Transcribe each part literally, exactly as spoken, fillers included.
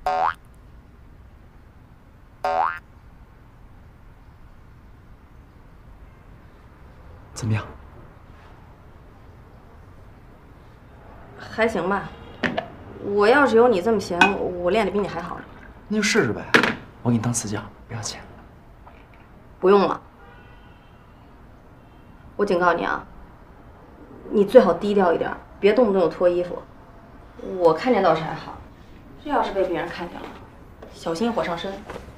怎么样？ 还行吧。我要是有你这么闲，我练的比你还好。 那就试试呗，我给你当私教，不要钱。 不用了。我警告你啊，你最好低调一点，别动不动就脱衣服。我看见倒是还好，这要是被别人看见了，小心火上身。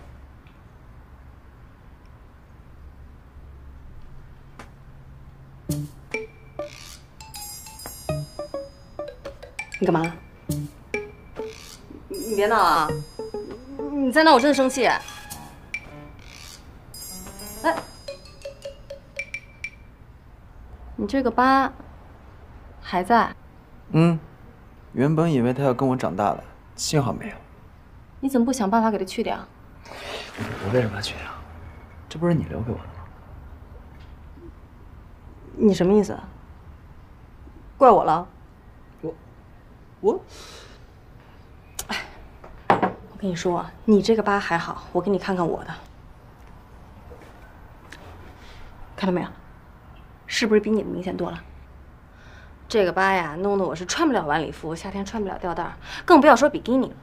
你干嘛？你别闹啊！你再闹，我真的生气。哎，你这个疤还在？ 嗯，原本以为他要跟我长大了，幸好没有。 你怎么不想办法给它去掉？ 我为什么要去掉？这不是你留给我的吗？ 你什么意思？怪我了？ 我，我， 哎，我跟你说，你这个疤还好，我给你看看我的，看到没有？是不是比你的明显多了？这个疤呀，弄得我是穿不了晚礼服，夏天穿不了吊带，更不要说比基尼了。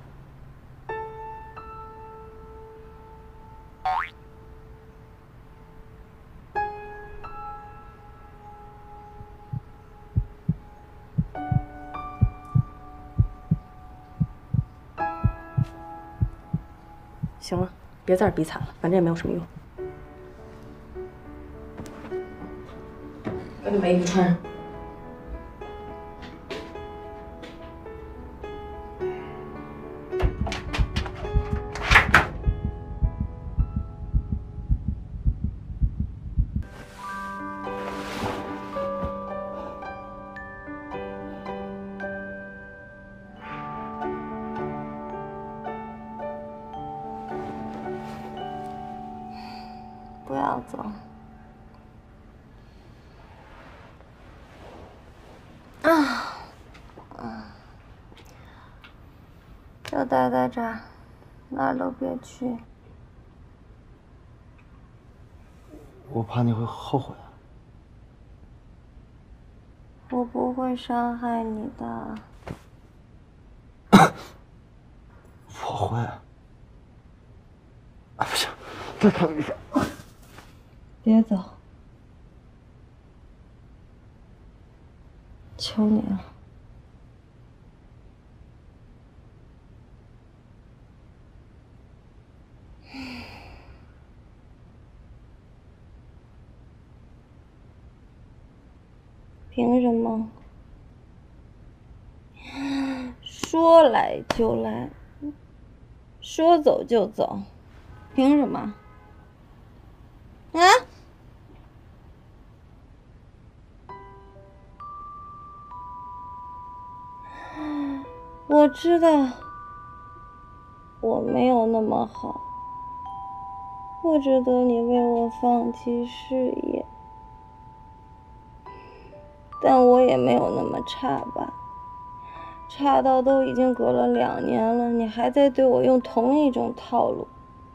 行了，别在这比惨了，反正也没有什么用。赶紧把衣服穿上。不要走。啊，嗯，就待在这儿，哪儿都别去。 我怕你会后悔啊。 我不会伤害你的。 我会。啊，不行，再疼一下。 别走，求你了。凭什么？说来就来，说走就走，凭什么？啊？我知道我没有那么好，不值得你为我放弃事业，但我也没有那么差吧？差到都已经隔了两年了，你还在对我用同一种套路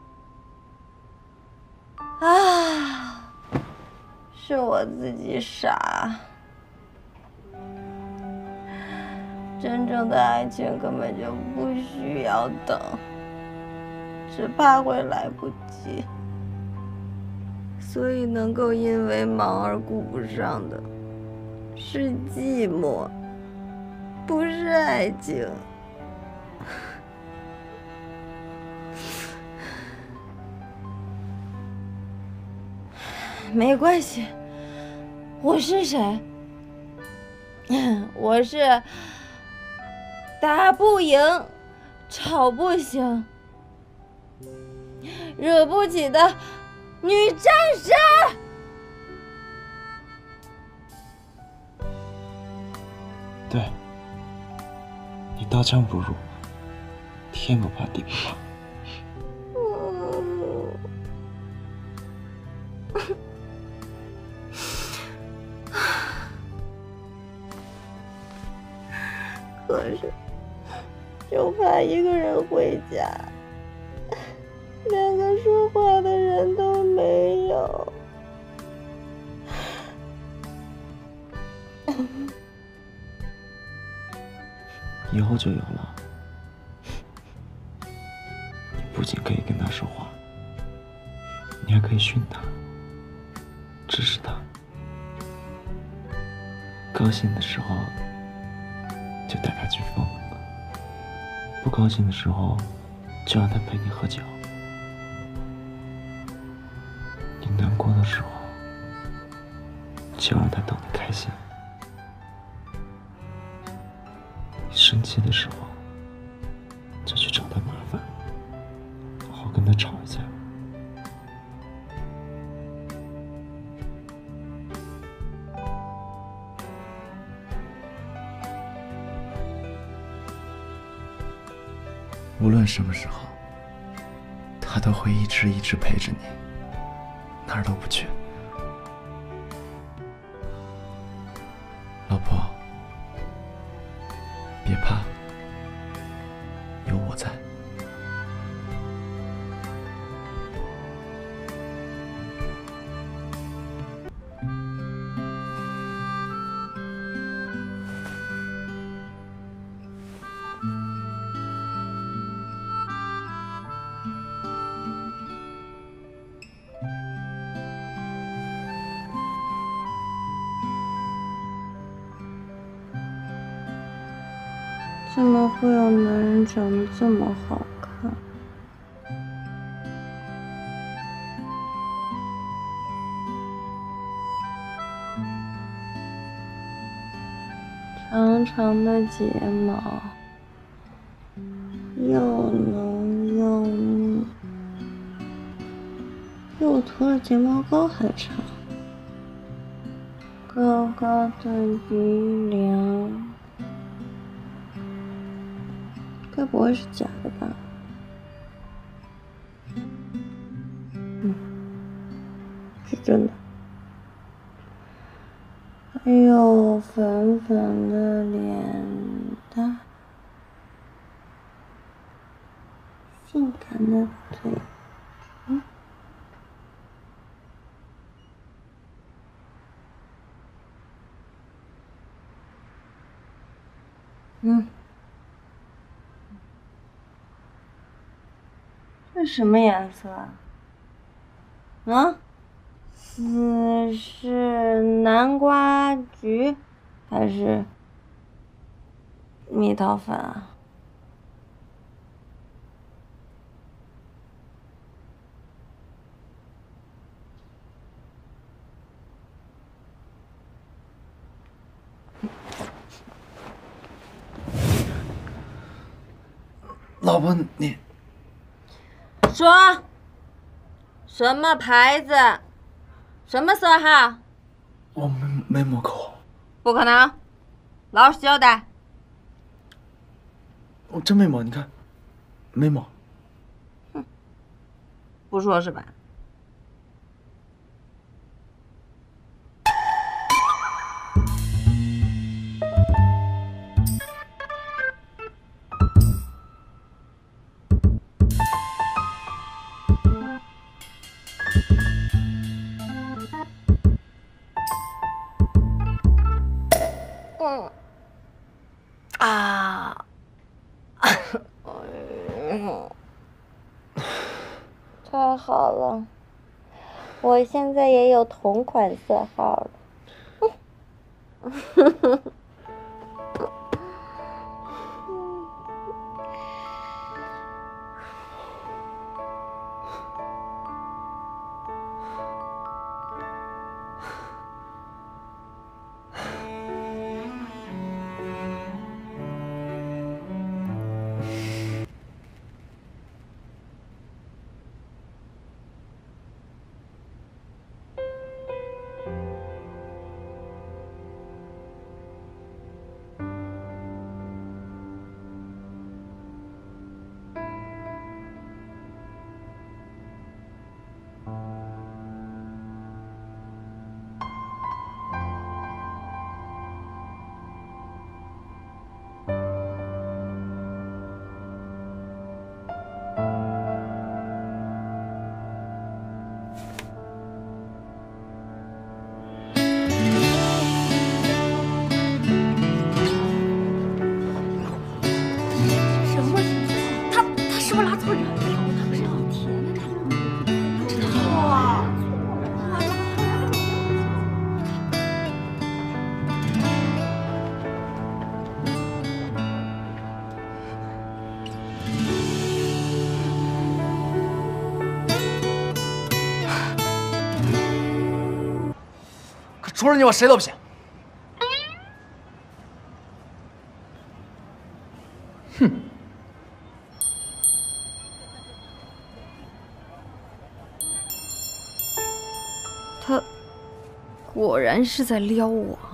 啊！是我自己傻。真正的爱情根本就不需要等，只怕会来不及。所以能够因为忙而顾不上的，是寂寞，不是爱情。没关系，我是谁？我是打不赢，吵不醒，惹不起的女战士。 对，你刀枪不入，天不怕地不怕。 可是， 就怕一个人回家，连个说话的人都没有。 以后就有了。你不仅可以跟他说话，你还可以训他，指使他。高兴的时候就带他去疯，不高兴的时候就让他陪你喝酒。你难过的时候就让他逗你开心。你生气的时候就去找他麻烦，好好跟他吵一架。无论什么时候，他都会一直一直陪着你，哪儿都不去。老婆，别怕，有我在。 怎么会有男人长得这么好看？长长的睫毛，又浓又密，比我涂的睫毛膏还长。高高的鼻梁。该不会是假的吧？嗯，是真的。还有粉粉的脸蛋，性感的嘴，嗯，嗯。这什么颜色啊？啊？是是南瓜橘，还是蜜桃粉啊？ 老婆，你说，什么牌子？什么色号？ 我没没抹口红。 不可能，老实交代。 我真没抹，你看，没抹。 哼，不说是吧？嗯，啊，太好了，我现在也有同款色号了。 除了你，我谁都不行。哼！ 他果然是在撩我。